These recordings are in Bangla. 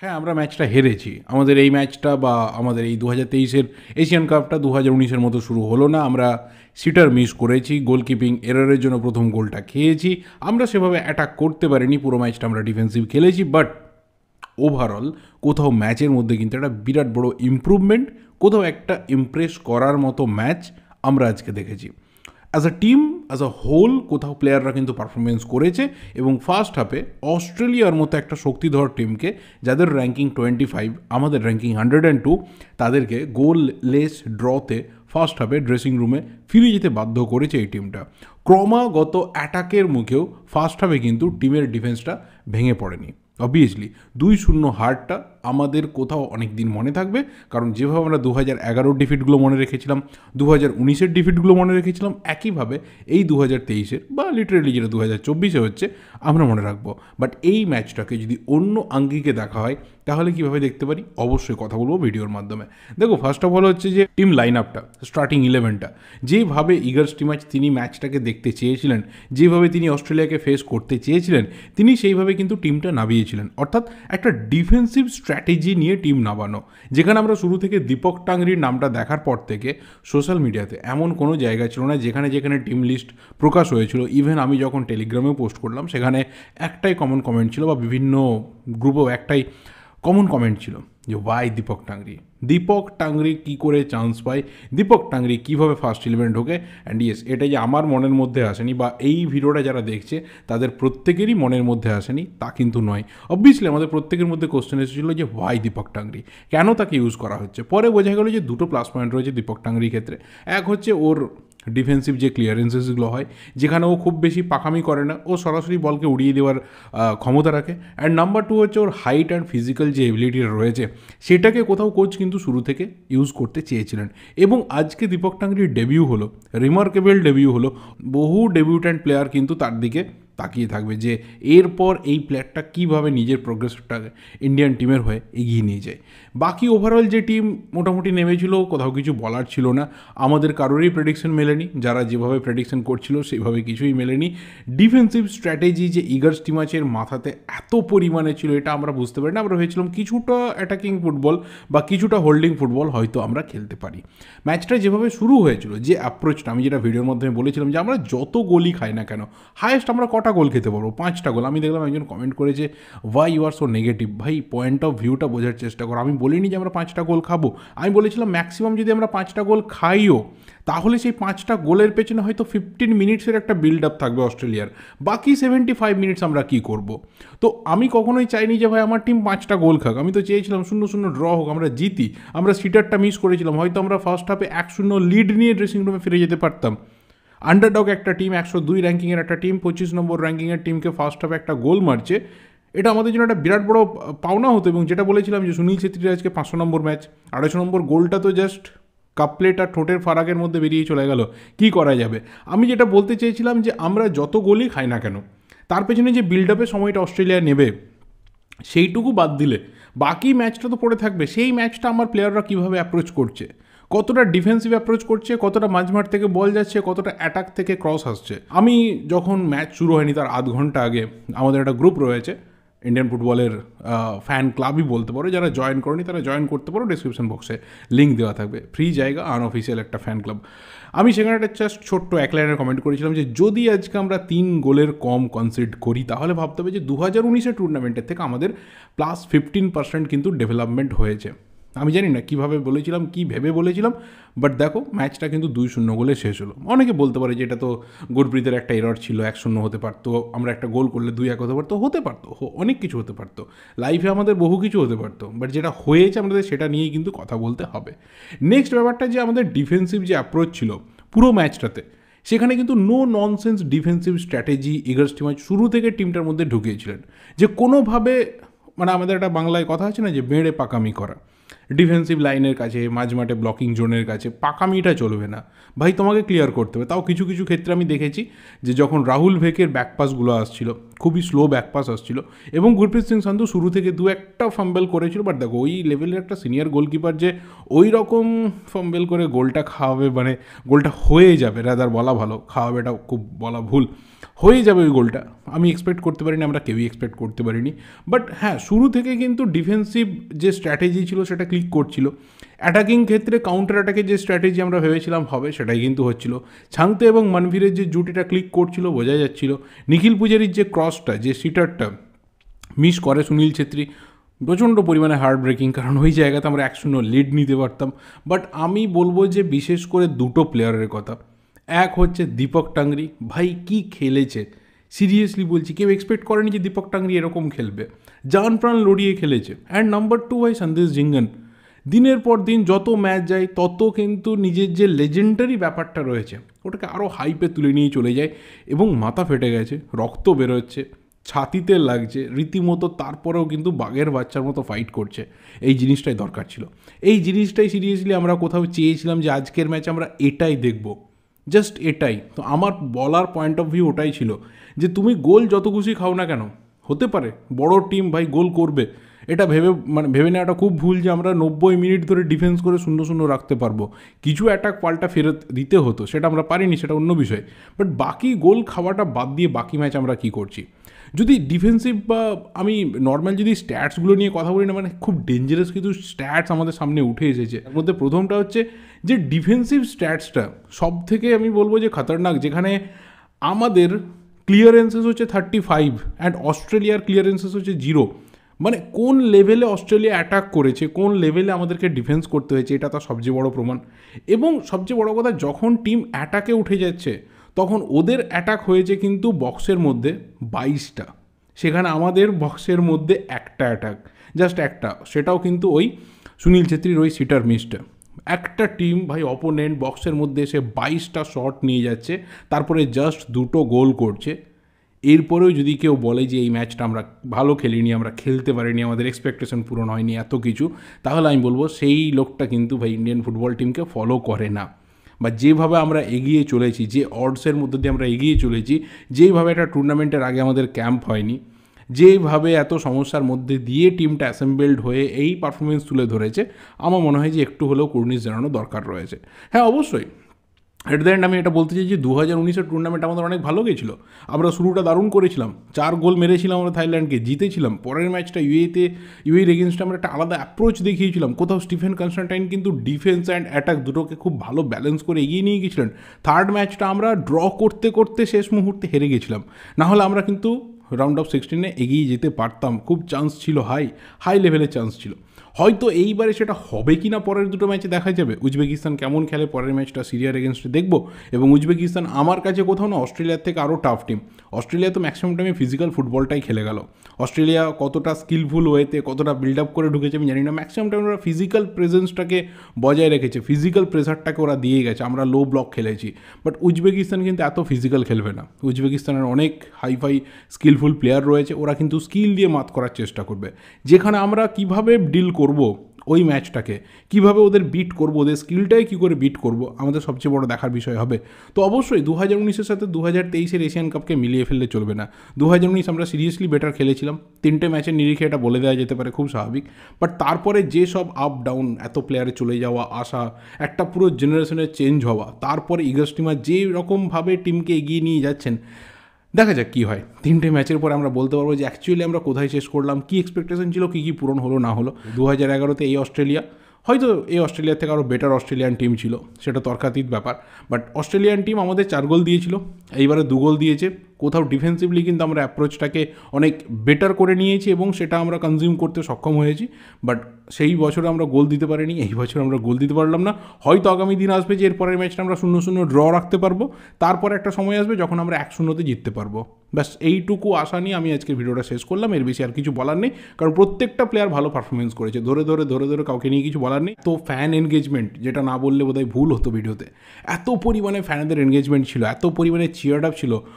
হ্যাঁ, আমরা ম্যাচটা হেরেছি। আমাদের এই ম্যাচটা বা আমাদের এই 2023-এর এশিয়ান কাপটা 2019-এর মতো শুরু হলো না। আমরা সিটার মিস করেছি, গোলকিপিং এররের জন্য প্রথম গোলটা খেয়েছি। আমরা সেভাবে অ্যাটাক করতে পারিনি, পুরো ম্যাচটা আমরা ডিফেন্সিভ খেলেছি। বাট ওভারঅল কোথাও ম্যাচের মধ্যে কিন্তু একটা বিরাট বড় ইমপ্রুভমেন্ট, কোথাও একটা ইমপ্রেস করার মতো ম্যাচ আমরা আজকে দেখেছি। As a team, as a whole কোথাও প্লেয়াররা কিন্তু পারফরমেন্স করেছে এবং ফার্স্ট হাফে অস্ট্রেলিয়ার মতো একটা শক্তিধর টিমকে, যাদের র্যাঙ্কিং 25, আমাদের র্যাঙ্কিং 102, তাদেরকে গোল লেস ড্রতে ফার্স্ট হাফে ড্রেসিং রুমে ফিরে যেতে বাধ্য করেছে এই টিমটা। ক্রমাগত অ্যাটাকের মুখেও ফার্স্ট হাফে কিন্তু টিমের ডিফেন্সটা ভেঙে পড়েনি। অবভিয়াসলি 2-0 হারটা আমাদের কোথাও অনেক দিন মনে থাকবে, কারণ যেভাবে আমরা 2011-র ডিফিটগুলো মনে রেখেছিলাম, 2019-এর ডিফিটগুলো মনে রেখেছিলাম, একইভাবে এই 2023-এর বা লিটারেলি যেটা 2024-এ হচ্ছে আমরা মনে রাখবো। বাট এই ম্যাচটাকে যদি অন্য আঙ্গিকে দেখা হয় তাহলে কীভাবে দেখতে পারি, অবশ্যই কথা বলবো ভিডিওর মাধ্যমে। দেখো, ফার্স্ট অফ অল হচ্ছে যে টিম লাইন আপটা, স্টার্টিং 11টা, যেভাবে ইগার স্টিমাচ তিনি ম্যাচটাকে দেখতে চেয়েছিলেন, যেভাবে তিনি অস্ট্রেলিয়াকে ফেস করতে চেয়েছিলেন, তিনি সেইভাবে কিন্তু টিমটা নামিয়েছিলেন। অর্থাৎ একটা ডিফেন্সিভ স্ট্র্যাটেজি নিয়ে টিম নামানো, যেখানে আমরা শুরু থেকে দীপক টাংরির নামটা দেখার পর থেকে সোশ্যাল মিডিয়াতে এমন কোনো জায়গা ছিল না যেখানে যেখানে টিম লিস্ট প্রকাশ হয়েছিল, ইভেন আমি যখন টেলিগ্রামেও পোস্ট করলাম সেখানে একটাই কমন কমেন্ট ছিল, বা বিভিন্ন গ্রুপেও একটাই কমন কমেন্ট ছিল যে ওয়াই দীপক টাংরি, দীপক টাংরি কী করে চান্স পায়, দীপক টাংরি কীভাবে ফার্স্ট 11 ঢোকে। অ্যান্ড ইয়েস, এটা যে আমার মনের মধ্যে আসেনি বা এই ভিডিওটা যারা দেখছে তাদের প্রত্যেকেরই মনের মধ্যে আসেনি তা কিন্তু নয়। অবভিয়াসলি আমাদের প্রত্যেকের মধ্যে কোশ্চেন এসেছিলো যে ওয়াই দীপক টাংরি, কেন তাকে ইউজ করা হচ্ছে। পরে বোঝা গেল যে দুটো প্লাস পয়েন্ট রয়েছে দীপক টাংরির ক্ষেত্রে। এক হচ্ছে ওর ডিফেন্সিভ যে ক্লিয়ারেন্সেসগুলো হয়, যেখানে ও খুব বেশি পাকামি করে না, ও সরাসরি বলকে উড়িয়ে দেওয়ার ক্ষমতা রাখে। অ্যান্ড নাম্বার টু হচ্ছে ওর হাইট অ্যান্ড ফিজিক্যাল যে এবিলিটিটা রয়েছে, সেটাকে কোথাও কোচ কিন্তু শুরু থেকে ইউজ করতে চেয়েছিলেন। এবং আজকে দীপক টাংরির ডেবিউ হলো, রিমার্কেবল ডেবিউ হলো। বহু ডেবিউট্যান্ট প্লেয়ার কিন্তু তার দিকে তাকিয়ে থাকবে যে এরপর এই প্লেয়ারটা কীভাবে নিজের প্রোগ্রেসটাকে ইন্ডিয়ান টিমের হয়ে এগিয়ে নিয়ে যায়। বাকি ওভারঅল যে টিম মোটামুটি নেমেছিল, কোথাও কিছু বলার ছিল না। আমাদের কারোরই প্রেডিকশন মেলেনি, যারা যেভাবে প্রেডিকশন করছিল সেভাবে কিছুই মেলেনি। ডিফেন্সিভ স্ট্র্যাটেজি যে ইগার স্টিমাচের মাথাতে এত পরিমাণে ছিল, এটা আমরা বুঝতে পারি না। আমরা ভেবেছিলাম কিছুটা অ্যাটাকিং ফুটবল বা কিছুটা হোল্ডিং ফুটবল হয়তো আমরা খেলতে পারি। ম্যাচটা যেভাবে শুরু হয়েছিল, যে অ্যাপ্রোচটা আমি যেটা ভিডিওর মাধ্যমে বলেছিলাম যে আমরা যত গোলই খাই না কেন, হায়েস্ট আমরা কটা গোল খেতে পারবো? 5টা গোল। আমি দেখলাম একজন কমেন্ট করেছে why you are so negative. ভাই, পয়েন্ট অফ ভিউটা বোঝার চেষ্টা করো। আমি বলিনি যে আমরা 5টা গোল খাবো, আমি বলেছিলাম ম্যাক্সিমাম যদি আমরা 5টা গোল খাইও, তাহলে সেই 5টা গোলের পেছনে হয়তো 15 মিনিটসের একটা বিল্ড আপ থাকবে অস্ট্রেলিয়ার। বাকি 75 মিনিটস আমরা কী করব? তো আমি কখনোই চাইনি যে ভাই আমার টিম 5টা গোল খাক। আমি তো চেয়েছিলাম 0-0 ড্র হোক, আমরা জিতি। আমরা সিটারটা মিস করেছিলাম, হয়তো আমরা ফার্স্ট হাফে 1-0 লিড নিয়ে ড্রেসিং রুমে ফিরে যেতে পারতাম। আন্ডারডগ একটা টিম, 102 র্যাঙ্কিংয়ের একটা টিম, 25 নম্বর র্যাঙ্কিংয়ের টিমকে ফার্স্ট হাফে একটা গোল মারছে, এটা আমাদের জন্য একটা বিরাট বড় পাওনা হতো। এবং যেটা বলেছিলাম যে সুনীল ছেত্রীর আজকে 500 নম্বর ম্যাচ, 250 নম্বর গোলটা তো জাস্ট কাপপ্লেট আর ঠোঁটের ফারাকের মধ্যে বেরিয়ে চলে গেল। কি করা যাবে? আমি যেটা বলতে চেয়েছিলাম যে আমরা যত গোলই খাই না কেন, তার পেছনে যে বিল্ড আপের সময়টা অস্ট্রেলিয়া নেবে, সেইটুকু বাদ দিলে বাকি ম্যাচটা তো পড়ে থাকবে। সেই ম্যাচটা আমার প্লেয়াররা কীভাবে অ্যাপ্রোচ করছে, কতটা ডিফেন্সিভ অ্যাপ্রোচ করছে, কতটা মাঝমাঠ থেকে বল যাচ্ছে, কতটা অ্যাটাক থেকে ক্রস আসছে। আমি যখন ম্যাচ শুরু হয়নি তার আধ ঘন্টা আগে আমাদের একটা গ্রুপ রয়েছে, ইন্ডিয়ান ফুটবলের ফ্যান ক্লাবই বলতে পারো, যারা জয়েন করেনি তারা জয়েন করতে পারো, ডিসক্রিপশন বক্সে লিঙ্ক দেওয়া থাকবে, ফ্রি জায়গা, আনঅফিসিয়াল একটা ফ্যান ক্লাব। আমি সেখানে একটা জাস্ট ছোট্ট এক লাইনের কমেন্ট করেছিলাম যে যদি আজকে আমরা 3 গোলের কম কনসিড করি, তাহলে ভাবতে হবে যে 2019-এর টুর্নামেন্টের থেকে আমাদের +15% কিন্তু ডেভেলপমেন্ট হয়েছে। আমি জানি না কীভাবে বলেছিলাম, কী ভেবে বলেছিলাম, বাট দেখো ম্যাচটা কিন্তু 2-0 গোলে শেষ হলো। অনেকে বলতে পারে যে এটা তো গুরপ্রীতের একটা এরর ছিল, 1-0 হতে পারতো, আমরা একটা গোল করলে 2-1 হতে পারতো, অনেক কিছু হতে পারতো, লাইফে আমাদের বহু কিছু হতে পারতো। বাট যেটা হয়েছে আমাদের সেটা নিয়েই কিন্তু কথা বলতে হবে। নেক্সট ব্যাপারটা যে আমাদের ডিফেন্সিভ যে অ্যাপ্রোচ ছিল পুরো ম্যাচটাতে, সেখানে কিন্তু no nonsense defensive strategy Igor Stimac শুরু থেকে টিমটার মধ্যে ঢুকিয়েছিলেন, যে কোনোভাবে, মানে আমাদের একটা বাংলায় কথা আছে না যে বেড়ে পাকামি করা, ডিফেন্সিভ লাইনের কাছে, মাঝমাঠে ব্লকিং জোনের কাছে পাকামিটা চলবে না ভাই, তোমাকে ক্লিয়ার করতে হবে। তাও কিছু কিছু ক্ষেত্রে আমি দেখেছি যে যখন রাহুল ভেকের ব্যাকপাসগুলো আসছিল, খুবই স্লো ব্যাকপাস আসছিল, এবং গুরপ্রীত সিং সান্ধু শুরু থেকে দু একটা ফাম্বেল করেছিল, বাট দেখো ওই লেভেলের একটা সিনিয়র গোলকিপার যে ওই রকম ফাম্বেল করে গোলটা খাওয়াবে, মানে গোলটা হয়ে যাবে, রাদার বলা ভালো, খাওয়াবে এটা খুব বলা ভুল, হয়ে যাবে ওই গোলটা আমি এক্সপেক্ট করতে পারিনি, আমরা কেউই এক্সপেক্ট করতে পারিনি। বাট হ্যাঁ, শুরু থেকে কিন্তু ডিফেন্সিভ যে স্ট্র্যাটেজি ছিল সেটা ক্লিক করছিল, অ্যাটাকিং ক্ষেত্রে কাউন্টার অ্যাটাকের যে স্ট্র্যাটেজি আমরা ভেবেছিলাম হবে সেটাই কিন্তু হচ্ছিল, ছাংতে এবং মনভীরের যে জুটিটা ক্লিক করছিল বোঝা যাচ্ছিল, নিখিল পূজারির যে ক্রসটা, যে সিটারটা মিস করে সুনীল ছেত্রী, প্রচণ্ড পরিমাণে হার্ট ব্রেকিং, কারণ ওই জায়গাতে আমরা 1-0 লিড নিতে পারতাম। বাট আমি বলবো যে বিশেষ করে দুটো প্লেয়ারের কথা, এক হচ্ছে দীপক টাংরি, ভাই কি খেলেছে, সিরিয়াসলি বলছি, কেউ এক্সপেক্ট করেনি যে দীপক টাংরি এরকম খেলবে, জান প্রাণ লড়িয়ে খেলেছে। অ্যান্ড নাম্বার 2 ভাই সন্দেশ জিঙ্গন, দিনের পর দিন যত ম্যাচ যায় তত কিন্তু নিজের যে লেজেন্ডারি ব্যাপারটা রয়েছে ওটাকে আরও হাইপে তুলে নিয়ে চলে যায়, এবং মাথা ফেটে গেছে, রক্ত বেরোচ্ছে, ছাতিতে লাগছে রীতিমতো, তারপরেও কিন্তু বাঘের বাচ্চার মতো ফাইট করছে। এই জিনিসটাই দরকার ছিল, এই জিনিসটাই সিরিয়াসলি আমরা কোথাও চেয়েছিলাম যে আজকের ম্যাচে আমরা এটাই দেখব, জাস্ট এটাই। তো আমার বলার পয়েন্ট অফ ভিউ ওটাই ছিল যে তুমি গোল যত খুশি খাও না কেন, হতে পারে বড় টিম ভাই গোল করবে, এটা ভেবে নেওয়াটা খুব ভুল যে আমরা 90 মিনিট ধরে ডিফেন্স করে 0-0 রাখতে পারবো। কিছু অ্যাটাক পাল্টা ফেরত দিতে হতো, সেটা আমরা পারিনি, সেটা অন্য বিষয়। বাট বাকি গোল খাওয়াটা বাদ দিয়ে বাকি ম্যাচ আমরা কী করছি, যদি ডিফেন্সিভ বা আমি নর্মাল যদি স্ট্যাটসগুলো নিয়ে কথা বলি না, মানে খুব ডেঞ্জারাস কিছু স্ট্যাটস আমাদের সামনে উঠে এসেছে। তার মধ্যে প্রথমটা হচ্ছে যে ডিফেন্সিভ স্ট্যাটসটা সব থেকে আমি বলবো যে খতরনাক, যেখানে আমাদের ক্লিয়ারেন্সেস হচ্ছে 35 অ্যান্ড অস্ট্রেলিয়ার ক্লিয়ারেন্সেস হচ্ছে 0। মানে কোন লেভেলে অস্ট্রেলিয়া অ্যাটাক করেছে, কোন লেভেলে আমাদেরকে ডিফেন্স করতে হয়েছে, এটা তার সবচেয়ে বড় প্রমাণ। এবং সবচেয়ে বড় কথা, যখন টিম অ্যাটাকে উঠে যাচ্ছে তখন ওদের অ্যাটাক হয়েছে কিন্তু বক্সের মধ্যে 22টা, সেখানে আমাদের বক্সের মধ্যে একটা অ্যাটাক, জাস্ট একটা, সেটাও কিন্তু ওই সুনীল ছেত্রীর ওই সিটার মিসটা। একটা টিম ভাই অপোনেন্ট বক্সের মধ্যে এসে 22টা শট নিয়ে যাচ্ছে, তারপরে জাস্ট 2টো গোল করছে। এরপরেও যদি কেউ বলে যে এই ম্যাচটা আমরা ভালো খেলিনি, আমরা খেলতে পারিনি, আমাদের এক্সপেকটেশন পূরণ হয়নি, এত কিছু, তাহলে আমি বলবো সেই লোকটা কিন্তু ভাই ইন্ডিয়ান ফুটবল টিমকে ফলো করে না। বা যেভাবে আমরা এগিয়ে চলেছি, যে অডসের মধ্যে দিয়ে আমরা এগিয়ে চলেছি, যেইভাবে একটা টুর্নামেন্টের আগে আমাদের ক্যাম্প হয়নি, যেভাবে এত সমস্যার মধ্যে দিয়ে টিমটা অ্যাসেম্বলড হয়ে এই পারফরমেন্স তুলে ধরেছে, আমার মনে হয় যে একটু হলেও কুর্নিশ জানানো দরকার রয়েছে। হ্যাঁ অবশ্যই, এট দ্য এন্ড আমি এটা বলতে চাই যে 2019-এর টুর্নামেন্ট আমাদের অনেক ভালো গেছিলো, আমরা শুরুটা দারুণ করেছিলাম, 4 গোল মেরেছিলাম আমরা থাইল্যান্ডকে, জিতেছিলাম। পরের ম্যাচটা ইউএর এগেনস্টে আমরা একটা আলাদা অ্যাপ্রোচ দেখিয়েছিলাম, কোথাও স্টিফেন কনস্ট্যান্টাইন কিন্তু ডিফেন্স অ্যান্ড অ্যাটাক দুটোকে খুব ভালো ব্যালেন্স করে এগিয়ে নিয়ে গেছিলেন। থার্ড ম্যাচটা আমরা ড্র করতে করতে শেষ মুহূর্তে হেরে গেছিলাম, নাহলে আমরা কিন্তু রাউন্ড অফ 16-এ এগিয়ে যেতে পারতাম, খুব চান্স ছিল, হাই লেভেলের চান্স ছিল। হয়তো এইবারে সেটা হবে কি না পরের দুটো ম্যাচে দেখা যাবে, উজবেকিস্তান কেমন খেলে পরের ম্যাচটা সিরিয়ার এগেনস্টে দেখবো। এবং উজবেকিস্তান আমার কাছে কোথাও না অস্ট্রেলিয়ার থেকে আরও টাফ টিম। অস্ট্রেলিয়া তো ম্যাক্সিমাম টাইমে ফিজিক্যাল ফুটবলটাই খেলে গেল, অস্ট্রেলিয়া কতটা স্কিলফুল ওয়েতে কতটা বিল্ড আপ করে ঢুকেছে আমি জানি না, ম্যাক্সিমাম টাইম ওরা ফিজিক্যাল প্রেজেন্সটাকে বজায় রেখেছে, ফিজিক্যাল প্রেসারটাকে ওরা দিয়ে গেছে, আমরা লো ব্লক খেলেছি। বাট উজবেকিস্তান কিন্তু এত ফিজিক্যাল খেলবে না, উজবেকিস্তানের অনেক হাইফাই স্কিলফুল প্লেয়ার রয়েছে, ওরা কিন্তু স্কিল দিয়ে মাত করার চেষ্টা করবে। যেখানে আমরা কিভাবে ডিল করব ওই ম্যাচটাকে, কিভাবে ওদের বিট করব, ওদের স্কিলটাই কী করে বিট করব, আমাদের সবচেয়ে বড় দেখার বিষয় হবে। তো অবশ্যই 2019-এর সাথে 2023-এর এশিয়ান কাপকে মিলিয়ে ফেললে চলবে না। 2019 আমরা সিরিয়াসলি বেটার খেলেছিলাম, 3টে ম্যাচের নিরিখে এটা বলে দেওয়া যেতে পারে, খুব স্বাভাবিক। বাট তারপরে যে সব আপ ডাউন, এত প্লেয়ারে চলে যাওয়া আসা, একটা পুরো জেনারেশনের চেঞ্জ হওয়া, তারপরে ইগল স্টিমার যে রকমভাবে টিমকে এগিয়ে নিয়ে যাচ্ছেন, দেখা যাক কী হয়। 3টে ম্যাচের পরে আমরা বলতে পারবো যে অ্যাকচুয়ালি আমরা কোথায় শেষ করলাম, কী এক্সপেকটেশন ছিল, কী কী পূরণ হলো না হলো। 2011-তে এই অস্ট্রেলিয়া, হয়তো এই অস্ট্রেলিয়ার থেকে আরও বেটার অস্ট্রেলিয়ান টিম ছিল, সেটা তর্কাতীত ব্যাপার। বাট অস্ট্রেলিয়ান টিম আমাদের 4 গোল দিয়েছিল, এইবারে 2 গোল দিয়েছে। কোথাও ডিফেন্সিভলি কিন্তু আমরা অ্যাপ্রোচটাকে অনেক বেটার করে নিয়েছি এবং সেটা আমরা কনজিউম করতে সক্ষম হয়েছি। বাট সেই বছরে আমরা গোল দিতে পারিনি, এই বছর আমরা গোল দিতে পারলাম না। হয়তো আগামী দিন আসবে যে এরপরের ম্যাচটা আমরা 0-0 ড্র রাখতে পারবো, তারপর একটা সময় আসবে যখন আমরা 1-0-তে জিততে পারবো। ব্যাস এইটুকু আশা নিয়ে আমি আজকের ভিডিওটা শেষ করলাম, এর বেশি আর কিছু বলার নেই, কারণ প্রত্যেকটা প্লেয়ার ভালো পারফরমেন্স করেছে, ধরে ধরে কাউকে নিয়ে কিছু বলার নেই। তো ফ্যান এনগেজমেন্ট, যেটা না বললে বোধহয় ভুল হতো ভিডিওতে, এত পরিমাণে ফ্যানদের এনগেজমেন্ট ছিল, এত পরিমাণে চিয়ার্ড আপ ছিল, অস্ট্রেলিয়া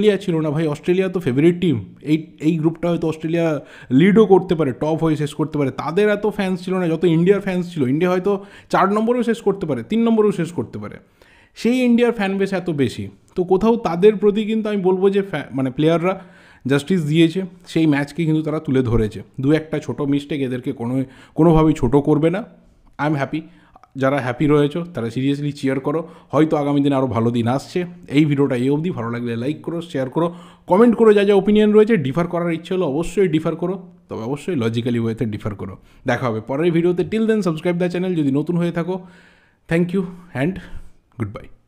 অস্ট্রেলিয়া ছিল না ভাই, অস্ট্রেলিয়া তো ফেভারিট টিম, এই গ্রুপটা হয়তো অস্ট্রেলিয়া লিডও করতে পারে, টপ হয়ে শেষ করতে পারে, তাদের এত ফ্যান্স ছিল না যত ইন্ডিয়ার ফ্যান্স ছিল। ইন্ডিয়া হয়তো 4 নম্বরেও শেষ করতে পারে, 3 নম্বরেও শেষ করতে পারে, সেই ইন্ডিয়ার ফ্যান বেস এত বেশি। তো কোথাও তাদের প্রতি কিন্তু আমি বলবো যে মানে প্লেয়াররা জাস্টিস দিয়েছে, সেই ম্যাচকে কিন্তু তারা তুলে ধরেছে। দু একটা ছোটো মিস্টেক এদেরকে কোনোভাবেই ছোটো করবে না। আই এম হ্যাপি, যারা হ্যাপি রয়েছো তারা সিরিয়াসলি চিয়ার করো, হয়তো আগামী দিনে আরও ভালো দিন আসছে। এই ভিডিওটা এই অবধি, ভালো লাগলে লাইক করো, শেয়ার করো, কমেন্ট করো, যা যা ওপিনিয়ন রয়েছে। ডিফার করার ইচ্ছে হলো অবশ্যই ডিফার করো, তবে অবশ্যই লজিক্যালি ওয়েতে ডিফার করো। দেখা হবে পরের ভিডিওতে। Till then subscribe the channel যদি নতুন হয়ে থাকো। Thank you and good bye.